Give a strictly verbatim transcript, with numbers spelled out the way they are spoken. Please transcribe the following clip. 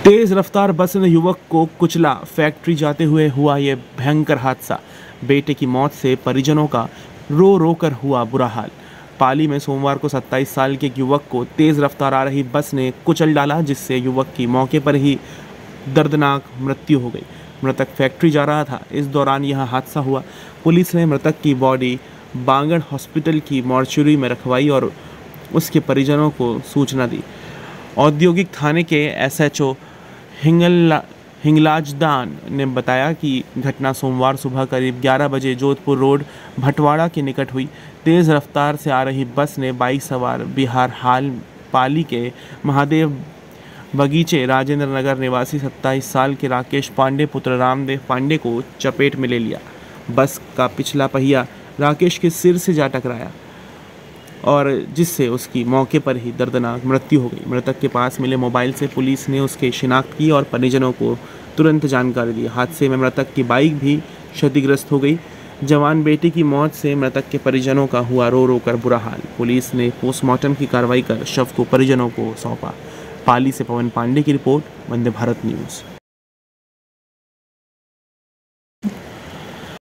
तेज रफ्तार बस ने युवक को कुचला, फैक्ट्री जाते हुए हुआ ये भयंकर हादसा। बेटे की मौत से परिजनों का रो रो कर हुआ बुरा हाल। पाली में सोमवार को सत्ताईस साल के एक युवक को तेज रफ्तार आ रही बस ने कुचल डाला, जिससे युवक की मौके पर ही दर्दनाक मृत्यु हो गई। मृतक फैक्ट्री जा रहा था, इस दौरान यह हादसा हुआ। पुलिस ने मृतक की बॉडी बांगड़ हॉस्पिटल की मॉर्चरी में रखवाई और उसके परिजनों को सूचना दी। औद्योगिक थाने के S H O Hingla Hinglajdan ने बताया कि घटना सोमवार सुबह करीब ग्यारह बजे जोधपुर रोड भटवाड़ा के निकट हुई। तेज़ रफ्तार से आ रही बस ने बाइक सवार बिहार हाल पाली के महादेव बगीचे राजेंद्र नगर निवासी सत्ताईस साल के राकेश पांडे पुत्र रामदेव पांडे को चपेट में ले लिया। बस का पिछला पहिया राकेश के सिर से जा टकराया और जिससे उसकी मौके पर ही दर्दनाक मृत्यु हो गई। मृतक के पास मिले मोबाइल से पुलिस ने उसकी शिनाख्त की और परिजनों को तुरंत जानकारी दी। हादसे में मृतक की बाइक भी क्षतिग्रस्त हो गई। जवान बेटे की मौत से मृतक के परिजनों का हुआ रो रो कर बुरा हाल। पुलिस ने पोस्टमार्टम की कार्रवाई कर शव को परिजनों को सौंपा। पाली से पवन पांडे की रिपोर्ट, वंदे भारत न्यूज़।